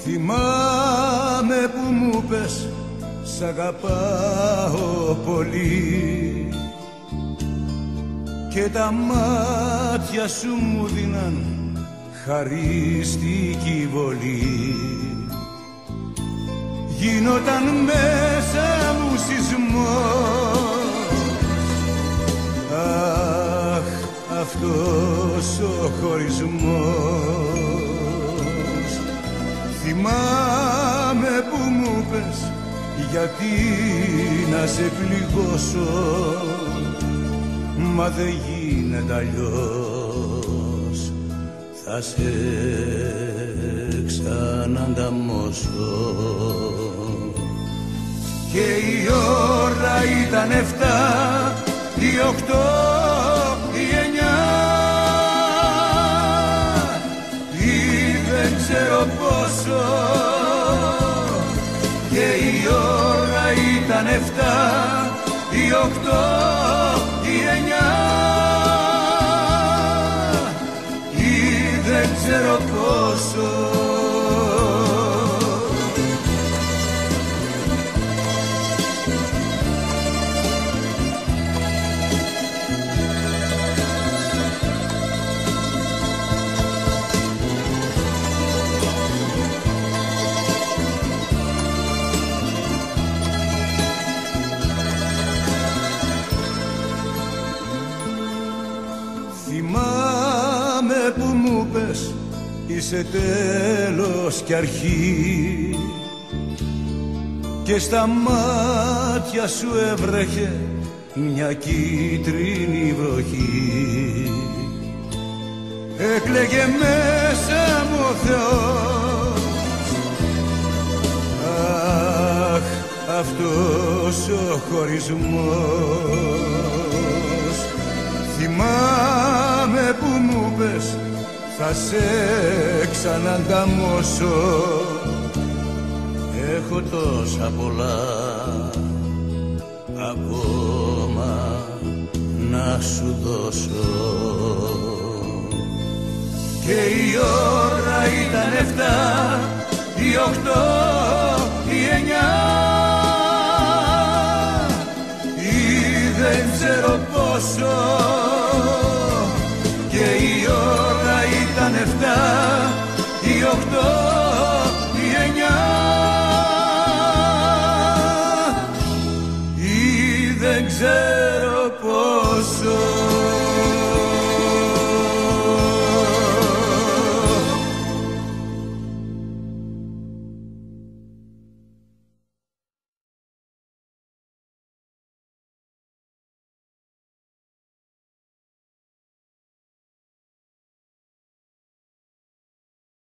Θυμάμαι που μου πες σ' αγαπάω πολύ και τα μάτια σου μου δίναν χαριστική βολή. Γίνονταν μέσα μου σεισμός, αχ, αυτός ο χωρισμός. Θυμάμαι που μου πες γιατί να σε πληγώσω, μα δεν γίνεται αλλιώς, θα σε ξανανταμώσω. Και η ώρα ήταν 7, η 8, η 9 ή δεν ξέρω πόσο. Και η ώρα ήταν 7, η 8, η 9 ή δεν ξέρω πόσο. Θυμάμαι που μου πες είσαι τέλος κι αρχή και στα μάτια σου έβρεχε μια κίτρινη βροχή. Έκλαιγε μέσα μου ο Θεός, αχ, αυτός ο χωρισμός. Θυμάμαι που μου πες θα σε ξανανταμώσω, έχω τόσα πολλά ακόμα να σου δώσω. Και η ώρα ήταν 7, η 8, η 9 ή δεν ξέρω πόσο. Και η ώρα ήταν 7, η 8, η 9 ή δεν ξέρω πόσο.